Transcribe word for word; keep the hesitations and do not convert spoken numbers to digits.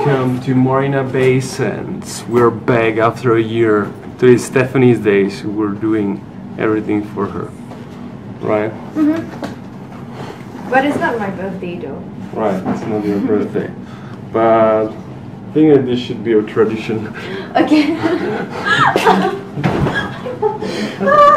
welcome to Marina base, and we're back after a year. Today is Stephanie's day, so we're doing everything for her, right? Mm-hmm. But it's not my birthday though. Right, it's not your birthday. But I think that this should be a tradition. Okay.